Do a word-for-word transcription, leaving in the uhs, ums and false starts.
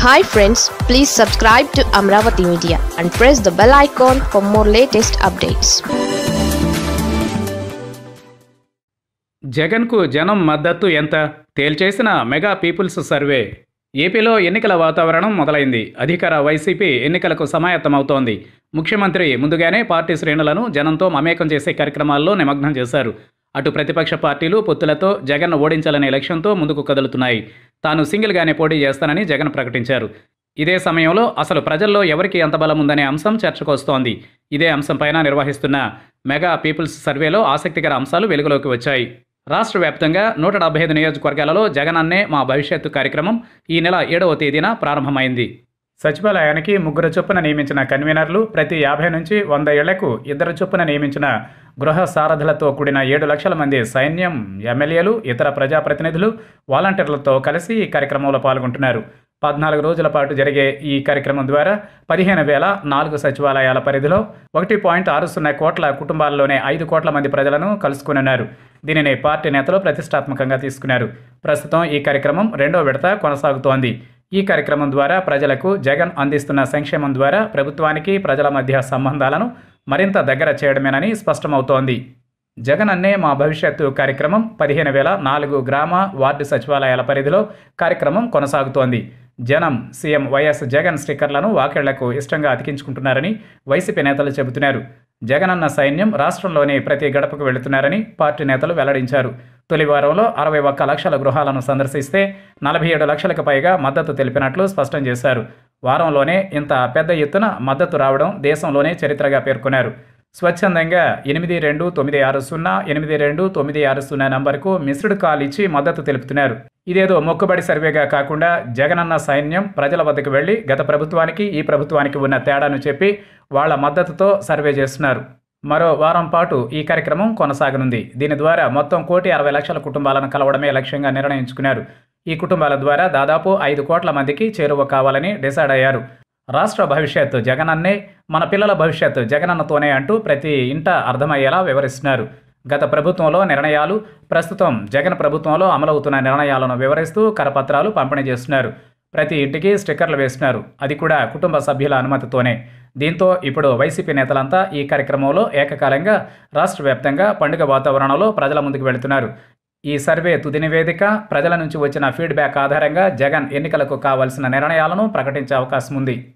Hi friends, please subscribe to Amaravathi Media and press the bell icon for more latest updates. జగన్కు జనం మద్దతు ఎంత తేల్చేసిన mega peoples survey. ఏపీలో ఎన్నికల వాతావరణం మొదలైంది. అధికార వైసీపీ ఎన్నికలకు సమాయత్తమవుతోంది. ముఖ్యమంత్రి ముందుగానే పార్టీ శ్రేణులను జనంతో మమేకం చేసే కార్యక్రమాల్లో నిమగ్నం చేశారు. అటు ప్రతిపక్ష పార్టీలు పొత్తులతో జగన్ను ఓడించాలనే లక్ష్యంతో ముందుకు కదులుతున్నాయి. తాను సింగిల్గానే పోటీ చేస్తానని జగన్ ప్రకటించారు. ఇదే సమయంలో అసలు ప్రజల్లో ఎవరికి ఎంత బలం ఉందనే అంశం చర్చకు వస్తోంది. ఇదే అంశంపైన నిర్వహిస్తున్న మెగా పీపుల్స్ సర్వేలో ఆసక్తికర అంశాలు వెలుగులోకి వచ్చాయి. రాష్ట్ర వ్యాప్తంగా నూట డెబ్బై ఐదు నియోజకవర్గాలలో జగన్ అన్నే మా భవిష్యత్తు కార్యక్రమం ఈ నెల ఏడవ తేదీన ప్రారంభమైంది. సచివాలయానికి ముగ్గురు చొప్పున నియమించిన కన్వీనర్లు, ప్రతి యాభై నుంచి వంద ఏళ్లకు ఇద్దరు చొప్పున నియమించిన గృహ సారథులతో కూడిన ఏడు లక్షల మంది సైన్యం, ఎమ్మెల్యేలు, ఇతర ప్రజాప్రతినిధులు, వాలంటీర్లతో కలిసి ఈ కార్యక్రమంలో పాల్గొంటున్నారు. పద్నాలుగు రోజుల పాటు జరిగే ఈ కార్యక్రమం ద్వారా పదిహేను వేల నాలుగు సచివాలయాల పరిధిలో ఒకటి పాయింట్ ఆరు సున్నా కోట్ల కుటుంబాల్లోనే ఐదు కోట్ల మంది ప్రజలను కలుసుకున్నారు. దీనిని పార్టీ నేతలు ప్రతిష్టాత్మకంగా తీసుకున్నారు. ప్రస్తుతం ఈ కార్యక్రమం రెండో విడత కొనసాగుతోంది. ఈ కార్యక్రమం ద్వారా ప్రజలకు జగన్ అందిస్తున్న సంక్షేమం ద్వారా ప్రభుత్వానికి ప్రజల మధ్య సంబంధాలను మరింత దగ్గర చేయడమేనని స్పష్టమవుతోంది. జగన్ అన్నే మా భవిష్యత్తు కార్యక్రమం పదిహేను వేల నాలుగు గ్రామ వార్డు సచివాలయాల పరిధిలో కార్యక్రమం కొనసాగుతోంది. జనం సీఎం వైఎస్ జగన్ స్టిక్కర్లను వాకిళ్లకు ఇష్టంగా అతికించుకుంటున్నారని వైసీపీ నేతలు చెబుతున్నారు. జగనన్న సైన్యం రాష్ట్రంలోని ప్రతి గడపకు వెళుతున్నారని పార్టీ నేతలు వెల్లడించారు. తొలి వారంలో అరవై ఒక్క లక్షల గృహాలను సందర్శిస్తే నలభై ఏడు లక్షలకు పైగా మద్దతు తెలిపినట్లు స్పష్టం చేశారు. వారంలోనే ఇంత పెద్ద ఎత్తున మద్దతు రావడం దేశంలోనే చరిత్రగా పేర్కొన్నారు. స్వచ్ఛందంగా ఎనిమిది రెండు తొమ్మిది ఆరు సున్నా ఎనిమిది రెండు తొమ్మిది ఆరు సున్నా నంబర్కు మిస్డ్ కాల్ ఇచ్చి మద్దతు తెలుపుతున్నారు. ఇదేదో మొక్కుబడి సర్వేగా కాకుండా జగనన్న సైన్యం ప్రజల వద్దకు వెళ్లి గత ప్రభుత్వానికి ఈ ప్రభుత్వానికి ఉన్న తేడాను చెప్పి వాళ్ల మద్దతుతో సర్వే చేస్తున్నారు. మరో వారం పాటు ఈ కార్యక్రమం కొనసాగనుంది. దీని ద్వారా మొత్తం కోటి అరవై లక్షల కుటుంబాలను కలవడమే లక్ష్యంగా నిర్ణయించుకున్నారు. ఈ కుటుంబాల ద్వారా దాదాపు ఐదు కోట్ల మందికి చేరువ కావాలని డిసైడ్ అయ్యారు. రాష్ట్ర భవిష్యత్తు జగనన్నే, మన పిల్లల భవిష్యత్తు జగనన్నతోనే అంటూ ప్రతి ఇంట అర్థమయ్యేలా వివరిస్తున్నారు. గత ప్రభుత్వంలో నిర్ణయాలు, ప్రస్తుతం జగన్ ప్రభుత్వంలో అమలవుతున్న నిర్ణయాలను వివరిస్తూ కరపత్రాలు పంపిణీ చేస్తున్నారు. ప్రతి ఇంటికి స్టిక్కర్లు వేస్తున్నారు. అది కూడా కుటుంబ సభ్యుల అనుమతితోనే. దీంతో ఇప్పుడు వైసీపీ నేతలంతా ఈ కార్యక్రమంలో ఏకకాలంగా రాష్ట్ర వ్యాప్తంగా పండుగ వాతావరణంలో ప్రజల ముందుకు వెళుతున్నారు. ఈ సర్వే తుది నివేదిక, ప్రజల నుంచి వచ్చిన ఫీడ్బ్యాక్ ఆధారంగా జగన్ ఎన్నికలకు కావాల్సిన నిర్ణయాలను ప్రకటించే అవకాశం ఉంది.